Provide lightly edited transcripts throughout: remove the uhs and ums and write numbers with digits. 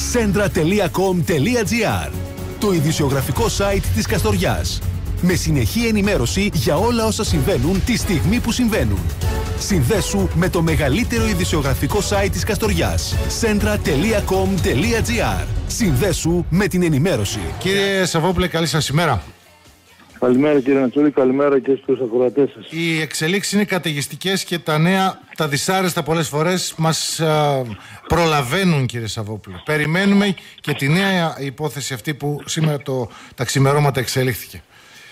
Centra.com.gr, το ειδησιογραφικό site της Καστοριάς. Με συνεχή ενημέρωση για όλα όσα συμβαίνουν τη στιγμή που συμβαίνουν. Συνδέσου με το μεγαλύτερο ειδησιογραφικό site της Καστοριάς. Centra.com.gr. Συνδέσου με την ενημέρωση. Κύριε Σαββόπουλε, καλή σας ημέρα. Καλημέρα κύριε Νατσούλη, καλημέρα και στους ακροατές σας. Οι εξελίξεις είναι καταιγιστικές και τα νέα, τα δυσάρεστα πολλές φορές μας προλαβαίνουν, κύριε Σαββόπουλε. Περιμένουμε και τη νέα υπόθεση αυτή που σήμερα τα ξημερώματα εξελίχθηκε.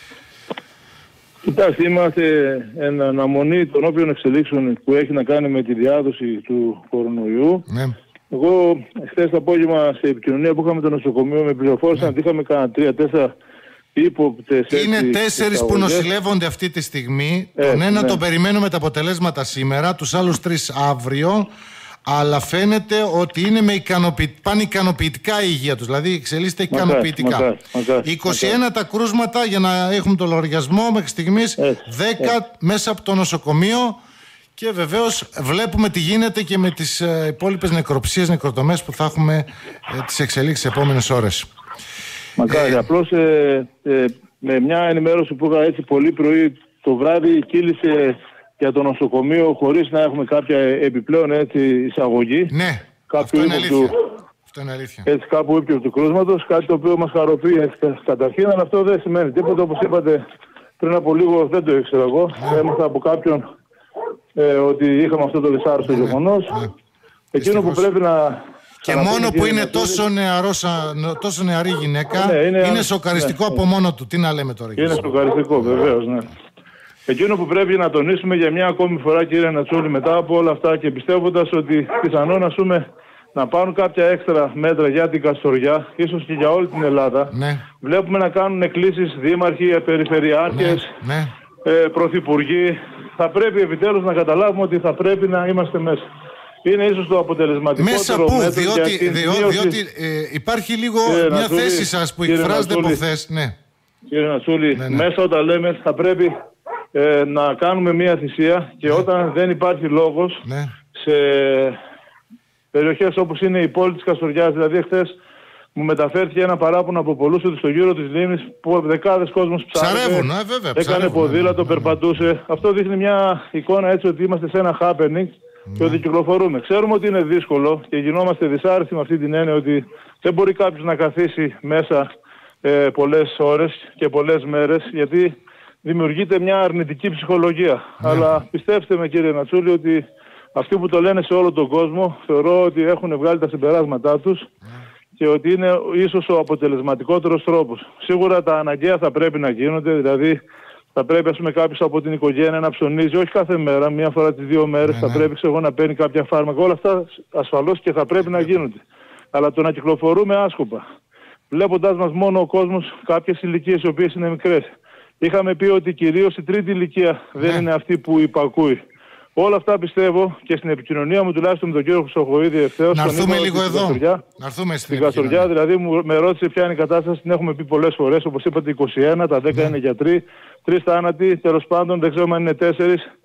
Κοιτάξτε, είμαστε εν αναμονή των όποιων εξελίξεων που έχει να κάνει με τη διάδοση του κορονοϊού. Ναι. Εγώ χθες το απόγευμα σε επικοινωνία που είχαμε το νοσοκομείο με πληροφόρησαν ότι είχαμε κάνα 3-4 ύποπτες. Είναι 4 που νοσηλεύονται αυτή τη στιγμή. Τον ένα τον περιμένουμε τα αποτελέσματα σήμερα, τους άλλους 3 αύριο. Αλλά φαίνεται ότι είναι πάνε ικανοποιητικά η υγεία τους. Δηλαδή εξελίσσεται ικανοποιητικά. 21 τα κρούσματα, για να έχουμε το λογαριασμό μέχρι στιγμής, 10 μέσα από το νοσοκομείο. Και βεβαίως βλέπουμε τι γίνεται και με τις υπόλοιπες νεκροψίες, νεκροτομές που θα έχουμε τις εξελίξεις τις επόμενες ώρες. Μακάρι. Απλώς με μια ενημέρωση που είχα έτσι πολύ πρωί το βράδυ κύλησε για το νοσοκομείο χωρίς να έχουμε κάποια επιπλέον εισαγωγή. Ναι, αυτό είναι αλήθεια. Αυτό είναι αλήθεια. Έτσι κάπου ήπιο του κρούσματος, κάτι το οποίο μας χαροποιεί καταρχήν, αλλά αυτό δεν σημαίνει τίποτα. Όπως είπατε πριν από λίγο, δεν το ήξερα εγώ. Έμαθα από κάποιον ότι είχαμε αυτό το δυσάρεστο γεγονός. Εκείνο που πρέπει να... Και μόνο που είναι τόσο νεαρή γυναίκα, είναι σοκαριστικό από μόνο του. Τι να λέμε τώρα. Είναι σοκαριστικό, βεβαίως, ναι. Εκείνο που πρέπει να τονίσουμε για μια ακόμη φορά, κύριε Νατσούλη, μετά από όλα αυτά και πιστεύοντας ότι πιθανόν να πάρουν κάποια έξτρα μέτρα για την Καστοριά, ίσως και για όλη την Ελλάδα, βλέπουμε να κάνουν εκκλήσεις δήμαρχοι, περιφερειάρχες, πρωθυπουργοί. Θα πρέπει επιτέλους να καταλάβουμε ότι θα πρέπει να είμαστε μέσα. Είναι ίσως το αποτελεσματικότερο μέσα που, μέτρο διότι υπάρχει λίγο μια θέση σας που εκφράζεται από χθες. Κύριε Νατσούλη, μέσα όταν λέμε θα πρέπει να κάνουμε μια θυσία και όταν δεν υπάρχει λόγος σε περιοχές όπως είναι η πόλη της Καστοριάς, δηλαδή χθες μου μεταφέρθηκε ένα παράπονο από πολλούς ότι στο γύρο της λίμνης που δεκάδες κόσμος ψάρευε, έκανε ποδήλατο, περπατούσε. Αυτό δείχνει μια εικόνα έτσι ότι είμαστε σε ένα happening και ότι κυκλοφορούμε. Ξέρουμε ότι είναι δύσκολο και γινόμαστε δυσάρεστοι με αυτή την έννοια ότι δεν μπορεί κάποιος να καθίσει μέσα πολλές ώρες και πολλές μέρες, γιατί δημιουργείται μια αρνητική ψυχολογία. Αλλά πιστέψτε με, κύριε Νατσούλη, ότι αυτοί που το λένε σε όλο τον κόσμο θεωρώ ότι έχουν βγάλει τα συμπεράσματά τους και ότι είναι ίσως ο αποτελεσματικότερος τρόπος. Σίγουρα τα αναγκαία θα πρέπει να γίνονται, δηλαδή θα πρέπει κάποιος από την οικογένεια να ψωνίζει, όχι κάθε μέρα, μία φορά τις 2 μέρες, θα πρέπει να παίρνει κάποια φάρμακα. Όλα αυτά ασφαλώς και θα πρέπει να γίνονται. Αλλά το να κυκλοφορούμε άσκοπα, βλέποντάς μας μόνο ο κόσμος κάποιες ηλικίες οι οποίες είναι μικρές. Είχαμε πει ότι κυρίως η τρίτη ηλικία δεν είναι αυτή που υπακούει. Όλα αυτά πιστεύω και στην επικοινωνία μου, τουλάχιστον με τον κύριο Χρυσοχοΐδη ευθέως. Να έρθουμε λίγο εδώ. Να έρθουμε στην Καστοριά, δηλαδή με ρώτησε ποια είναι η κατάσταση, την έχουμε πει πολλές φορές. Όπως είπατε, 21, τα 10 είναι γιατροί, 3 θάνατοι, τέλος πάντων δεν ξέρω αν είναι 4.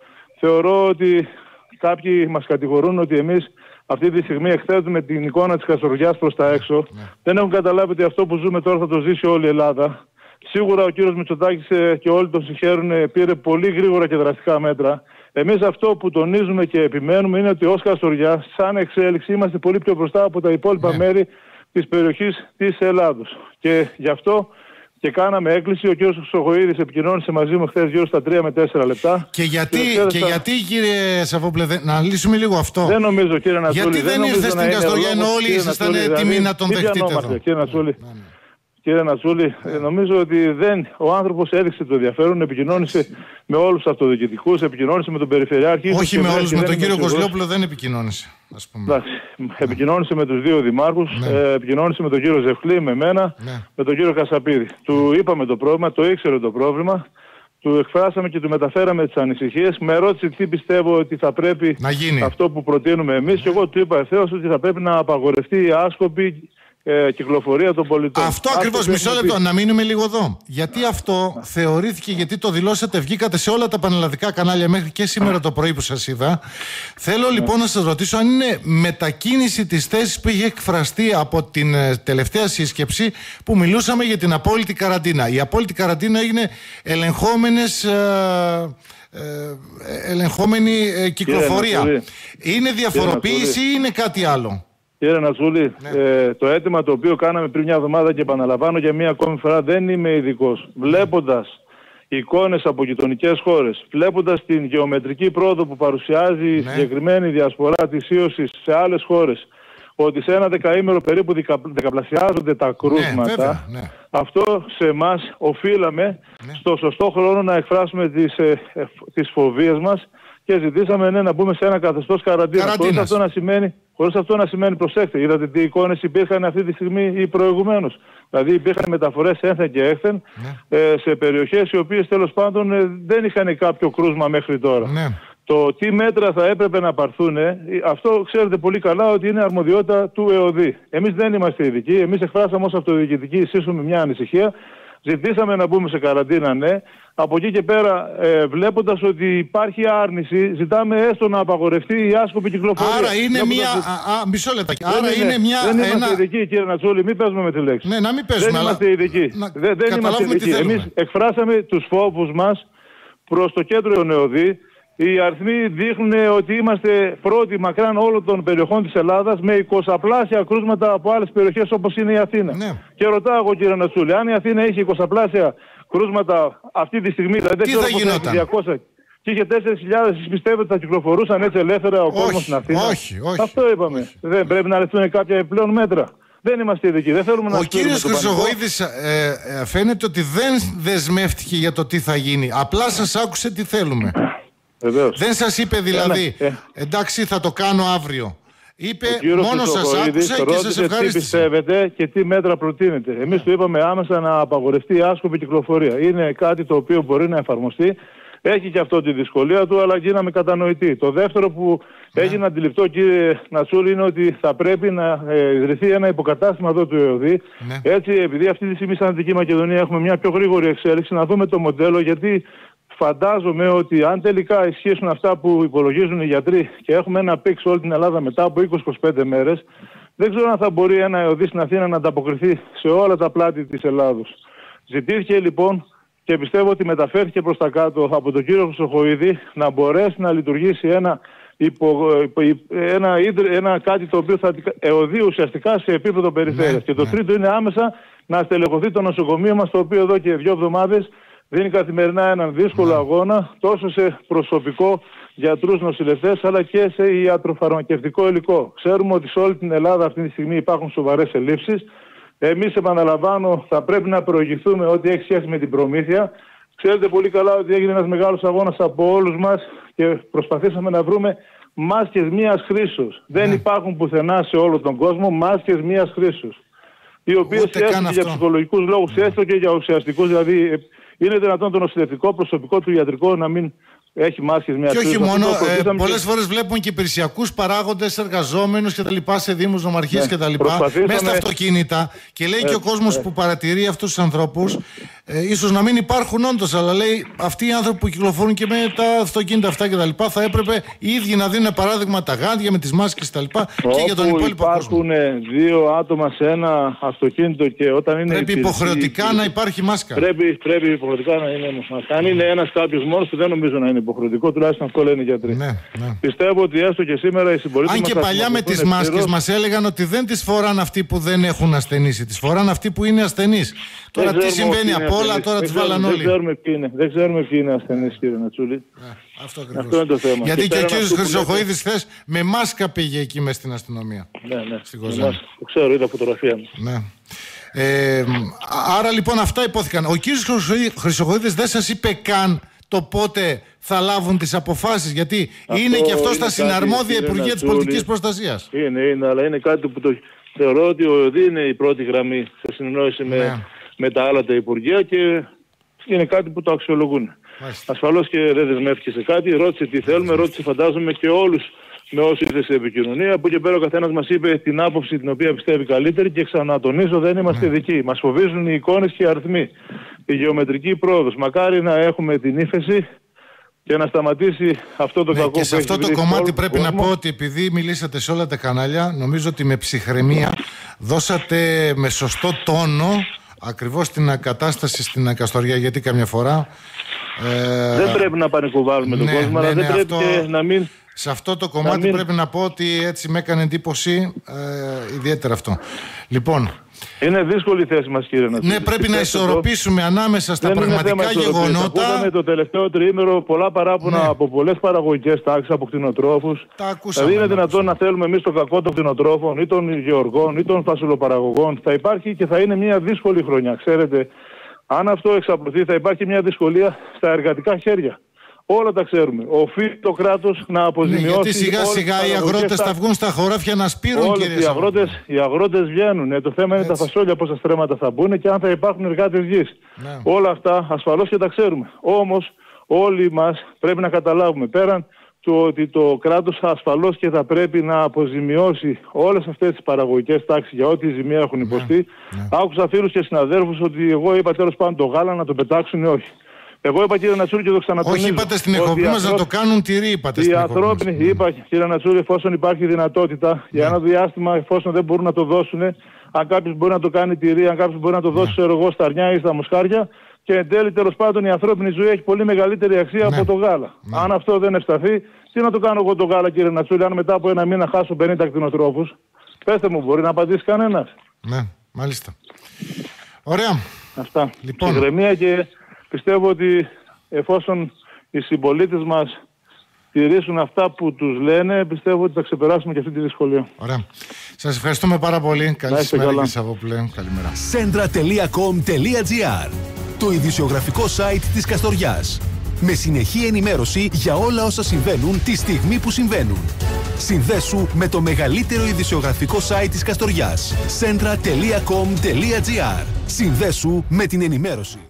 Θεωρώ ότι κάποιοι μας κατηγορούν ότι εμείς αυτή τη στιγμή εκθέτουμε την εικόνα της Καστοριάς προς τα έξω. Δεν έχουν καταλάβει ότι αυτό που ζούμε τώρα θα το ζήσει όλη η Ελλάδα. Σίγουρα ο κύριος Μητσοτάκης και όλοι τον συγχαίρουν, πήρε πολύ γρήγορα και δραστικά μέτρα. Εμείς αυτό που τονίζουμε και επιμένουμε είναι ότι ως Καστοριά, σαν εξέλιξη, είμαστε πολύ πιο μπροστά από τα υπόλοιπα μέρη της περιοχής της Ελλάδος. Και γι' αυτό και κάναμε έκκληση. Ο κύριος Χρυσοχοΐδης επικοινώνησε μαζί μου χθες γύρω στα 3 με 4 λεπτά. Και γιατί κύριε Σαββόπουλε, να λύσουμε λίγο αυτό. Δεν νομίζω, κύριε Νατσούλη. Γιατί δεν ήρθε στην Καστοριά ενώ όλοι ήσασταν έτοιμοι να τον δεχτείτε εδώ. Κύριε Νατσούλη. Κύριε Νατσούλη, νομίζω ότι ο άνθρωπος έδειξε το ενδιαφέρον, επικοινώνησε με όλους τους αυτοδιοικητικούς, επικοινώνησε με τον Περιφερειάρχη. Όχι με όλους, με τον κύριο Κοσλόπουλο δεν επικοινώνησε. Επικοινώνησε με τους 2 δημάρχους, επικοινώνησε με τον κύριο Ζευκλή, με μένα, με τον κύριο Κασαπίδη. Του είπαμε το πρόβλημα, το ήξερε το πρόβλημα, του εκφράσαμε και του μεταφέραμε τις ανησυχίες. Με ρώτησε τι πιστεύω ότι θα πρέπει να γίνει αυτό που προτείνουμε εμείς και εγώ του είπα ευθέως ότι θα πρέπει να απαγορευτεί η άσκοπη κυκλοφορία των πολιτών. Αυτό ακριβώς, μισό λεπτό, να μείνουμε λίγο εδώ. Γιατί αυτό θεωρήθηκε, γιατί το δηλώσατε, βγήκατε σε όλα τα πανελλαδικά κανάλια μέχρι και σήμερα το πρωί που σας είδα. Θέλω λοιπόν να σας ρωτήσω αν είναι μετακίνηση της θέσης που είχε εκφραστεί από την τελευταία σύσκεψη που μιλούσαμε για την απόλυτη καραντίνα. Η απόλυτη καραντίνα έγινε ελεγχόμενη κυκλοφορία. Είναι διαφοροποίηση ή είναι κάτι άλλο? Κύριε Νατσούλη, το αίτημα το οποίο κάναμε πριν μια εβδομάδα και επαναλαμβάνω για μια ακόμη φορά, δεν είμαι ειδικός. Βλέποντας εικόνες από γειτονικές χώρες, βλέποντας την γεωμετρική πρόοδο που παρουσιάζει η συγκεκριμένη διασπορά της ίωσης σε άλλες χώρες, ότι σε ένα δεκαήμερο περίπου δεκαπλασιάζονται τα κρούσματα, αυτό σε εμάς οφείλαμε στο σωστό χρόνο να εκφράσουμε τις φοβίες μας και ζητήσαμε να μπούμε σε ένα καθεστώς καραντίνας. Χωρίς αυτό να σημαίνει, προσέξτε, είδατε τι εικόνες υπήρχαν αυτή τη στιγμή ή προηγουμένως. Δηλαδή υπήρχαν μεταφορές ένθεν και έκθεν σε περιοχές οι οποίες τέλος πάντων δεν είχαν κάποιο κρούσμα μέχρι τώρα. Το τι μέτρα θα έπρεπε να πάρθουν, αυτό ξέρετε πολύ καλά ότι είναι αρμοδιότητα του ΕΟΔΗ. Εμείς δεν είμαστε ειδικοί, εμείς εκφράσαμε ως αυτοδιοικητική εισίσουμε μια ανησυχία. Ζητήσαμε να μπούμε σε καραντίνα, ναι. Από εκεί και πέρα, βλέποντας ότι υπάρχει άρνηση, ζητάμε έστω να απαγορευτεί η άσκοπη κυκλοφορία. Άρα είναι μια. Μισό λεπτάκι. Άρα είναι μια. Δεν είμαστε ειδικοί, κύριε Νατσούλη, μην παίζουμε με τη λέξη. Ναι, να μην παίζουμε. Δεν είμαστε ειδικοί. Δεν είμαστε ειδικοί. Εμείς εκφράσαμε τους φόβους μας προς το κέντρο ΕΟΔΗ. Οι αριθμοί δείχνουν ότι είμαστε πρώτοι μακράν όλων των περιοχών της Ελλάδας με 20πλάσια κρούσματα από άλλες περιοχές όπως είναι η Αθήνα. Και ρωτάω εγώ, κύριε Νατσούλη, αν η Αθήνα έχει 20πλάσια κρούσματα αυτή τη στιγμή, δηλαδή τι θα γινόταν? 200 και είχε 4.000, πιστεύετε θα κυκλοφορούσαν έτσι ελεύθερα ο κόσμος στην Αθήνα? Όχι. Αυτό είπαμε. Όχι. Δεν πρέπει να λεφτούν κάποια επιπλέον μέτρα. Δεν είμαστε ειδικοί. Δεν θέλουμε να. Ο κύριος Χρυσοχοΐδης φαίνεται ότι δεν δεσμεύτηκε για το τι θα γίνει. Απλά σας άκουσε τι θέλουμε. Βεβαίως. Δεν σας είπε δηλαδή, εντάξει θα το κάνω αύριο. Είπε μόνο σας άκουσε και σας ευχαρίστησε. Τι πιστεύετε και τι μέτρα προτείνετε. Εμείς του είπαμε άμεσα να απαγορευτεί η άσκοπη κυκλοφορία. Είναι κάτι το οποίο μπορεί να εφαρμοστεί. Έχει και αυτό τη δυσκολία του, αλλά γίναμε κατανοητοί. Το δεύτερο που έγινε αντιληπτό, κύριε Νατσούλη, είναι ότι θα πρέπει να ιδρυθεί ένα υποκατάστημα εδώ του ΕΟΔΗ. Έτσι, επειδή αυτή τη στιγμή σαν Δυτική Μακεδονία έχουμε μια πιο γρήγορη εξέλιξη, να δούμε το μοντέλο, γιατί φαντάζομαι ότι αν τελικά ισχύσουν αυτά που υπολογίζουν οι γιατροί και έχουμε ένα πικ σε όλη την Ελλάδα μετά από 20-25 μέρες, δεν ξέρω αν θα μπορεί ένα ΕΟΔΗ στην Αθήνα να ανταποκριθεί σε όλα τα πλάτη της Ελλάδος. Ζητήθηκε λοιπόν και πιστεύω ότι μεταφέρθηκε προς τα κάτω από τον κύριο Χρυσοχοΐδη να μπορέσει να λειτουργήσει ένα κάτι το οποίο θα ΕΟΔΗ ουσιαστικά σε επίπεδο περιφέρειας. Και το τρίτο είναι άμεσα να στελεχωθεί το νοσοκομείο μας, το οποίο εδώ και 2 εβδομάδες δίνει καθημερινά έναν δύσκολο αγώνα τόσο σε προσωπικό, γιατρούς, νοσηλευτές, αλλά και σε ιατροφαρμακευτικό υλικό. Ξέρουμε ότι σε όλη την Ελλάδα αυτή τη στιγμή υπάρχουν σοβαρές ελλείψεις. Εμείς, επαναλαμβάνω, θα πρέπει να προηγηθούμε ό,τι έχει σχέση με την προμήθεια. Ξέρετε πολύ καλά ότι έγινε ένας μεγάλος αγώνας από όλους μας και προσπαθήσαμε να βρούμε μάσκες μίας χρήσεως. Δεν υπάρχουν πουθενά σε όλο τον κόσμο μάσκες μίας χρήσεως, οι οποίες έστω και για ψυχολογικούς λόγους, έστω και για ουσιαστικούς, δηλαδή είναι δυνατόν το νοσηλευτικό προσωπικό του ιατρικό να μην έχει μάσκες μια χρήση. Και όχι μόνο, πολλές φορές βλέπουμε και υπηρεσιακούς παράγοντες, εργαζόμενους και τα λοιπά σε δήμους, νομαρχίες και τα λοιπά, μέσα στα αυτοκίνητα. Και λέει και ο κόσμος που παρατηρεί αυτούς τους ανθρώπους, ίσως να μην υπάρχουν όντως, αλλά λέει αυτοί οι άνθρωποι που κυκλοφορούν και με τα αυτοκίνητα αυτά και τα λοιπά, θα έπρεπε οι ίδιοι να δίνουν παράδειγμα τα γάντια με τις μάσκες και τα λοιπά και για τον υπόλοιπο κόσμο. Υπάρχουν 2 άτομα σε ένα αυτοκίνητο και όταν είναι. Πρέπει υποχρεωτικά να υπάρχει μάσκα. Πρέπει υποχρεωτικά να είναι μάσκα. Αν είναι ένας κάποιος μόνος του, δεν νομίζω να είναι υποχρεωτικό, τουλάχιστον αυτό λένε οι γιατροί. Πιστεύω ότι έστω και σήμερα οι συμπολίτες μας. Αν και παλιά με τις μάσκες μας έλεγαν ότι δεν τις φοράνε αυτοί που δεν έχουν ασθενήσει, τις φοράνε αυτοί που είναι ασθενείς. Τώρα τι συμβαίνει από όλα, τώρα τις βάλαν όλοι. Δεν ξέρουμε ποιοι είναι ασθενείς, κύριε Νατσούλη. Αυτό είναι το θέμα. Γιατί και ο κύριος Χρυσοχοΐδης χθες με μάσκα πήγε εκεί μες στην αστυνομία. Ναι. Στην Κοζάνη. Το ξέρω, είδα φωτογραφία μου. Ναι. Άρα λοιπόν αυτά υπόθηκαν. Ο κύριος Χρυσοχοΐδης δεν σας είπε καν το πότε θα λάβουν τις αποφάσεις, γιατί είναι και αυτό στα συναρμόδια Υπουργεία της Πολιτικής Προστασίας. Είναι, αλλά είναι κάτι που το θεωρώ ότι ο ΕΟΔΗ είναι η πρώτη γραμμή σε συνεννόηση με τα άλλα τα Υπουργεία και είναι κάτι που το αξιολογούν. Ασφαλώς και δεν δεσμεύτηκε σε κάτι, ρώτησε τι θέλουμε, ρώτησε φαντάζομαι και όλους με όσοι ήρθε σε επικοινωνία. Από εκεί πέρα ο καθένας μας είπε την άποψη την οποία πιστεύει καλύτερη και ξανατονίζω, δεν είμαστε ειδικοί. Μας φοβίζουν οι εικόνες και οι αριθμοί. Η γεωμετρική πρόοδος. Μακάρι να έχουμε την ύφεση και να σταματήσει αυτό το κακό που έχει. Και σε αυτό το κομμάτι πρέπει να πω ότι επειδή μιλήσατε σε όλα τα κανάλια, νομίζω ότι με ψυχραιμία δώσατε με σωστό τόνο ακριβώς την κατάσταση στην Καστοριά, γιατί καμιά φορά δεν πρέπει να πανικοβάλλουμε τον κόσμο, αλλά δεν πρέπει και να μην... Σε αυτό το κομμάτι πρέπει να πω ότι έτσι με έκανε εντύπωση ιδιαίτερα αυτό. Λοιπόν, είναι δύσκολη η θέση μας, κύριε Νατσούλη. Ναι, πρέπει να ισορροπήσουμε ανάμεσα στα πραγματικά γεγονότα. Ακούσαμε το τελευταίο τριήμερο πολλά παράπονα από πολλές παραγωγικές τάξεις, από κτηνοτρόφους. Δηλαδή είναι δυνατόν να θέλουμε εμείς το κακό των κτηνοτρόφων ή των γεωργών ή των φασουλοπαραγωγών? Θα υπάρχει και θα είναι μια δύσκολη χρονιά. Ξέρετε, αν αυτό εξαπλωθεί, θα υπάρχει μια δυσκολία στα εργατικά χέρια. Όλα τα ξέρουμε. Οφείλει το κράτος να αποζημιώσει. Γιατί σιγά σιγά οι αγρότες θα βγουν στα χωράφια να σπείρουν, κύριε Σαββόπουλε. Οι αγρότες βγαίνουν. Το θέμα είναι τα φασόλια, πόσα στρέμματα θα μπουν και αν θα υπάρχουν εργάτες γης. Όλα αυτά ασφαλώς και τα ξέρουμε. Όμως όλοι μας πρέπει να καταλάβουμε, πέραν του ότι το κράτος ασφαλώς και θα πρέπει να αποζημιώσει όλες αυτές τις παραγωγικές τάξεις για ό,τι ζημία έχουν υποστεί. Άκουσα φίλους και συναδέλφους ότι εγώ είπα τέλος πάντων το γάλα να το πετάξουν, όχι. Εγώ είπα, κύριε Νατσούλη, και το ξανατονίζω. Όχι, είπατε στην εκπομπή μας να το κάνουν τυρί, είπατε στην εκπομπή. Οι ανθρώπινοι, είπα, κύριε Νατσούλη, εφόσον υπάρχει δυνατότητα για ένα διάστημα, εφόσον δεν μπορούν να το δώσουν, αν κάποιος μπορεί να το κάνει τυρί, αν κάποιος μπορεί να το δώσει σε εγώ στα αρνιά ή στα μοσχάρια, και εν τέλει, τέλος πάντων, η ανθρώπινη ζωή έχει πολύ μεγαλύτερη αξία από το γάλα. Αν αυτό δεν ευσταθεί, τι να το κάνω εγώ το γάλα, κύριε Νατσούλη, αν μετά από ένα μήνα χάσω 50 κτηνοτρόφους? Πέστε μου, μπορεί να απαντήσει κανένας? Ναι, μάλιστα. Ωραία. Αυτά. Συγγνωμία, και πιστεύω ότι εφόσον οι συμπολίτες μας τηρήσουν αυτά που τους λένε, πιστεύω ότι θα ξεπεράσουμε και αυτή τη δυσκολία. Ωραία. Σας ευχαριστούμε πάρα πολύ. Καλή σήμερα, κύριε Σαββόπουλε. Καλημέρα. Centra.com.gr, το ειδησιογραφικό site της Καστοριάς. Με συνεχή ενημέρωση για όλα όσα συμβαίνουν τη στιγμή που συμβαίνουν. Συνδέσου με το μεγαλύτερο ειδησιογραφικό site της Καστοριάς. Centra.com.gr. Συνδέσου με την ενημέρωση.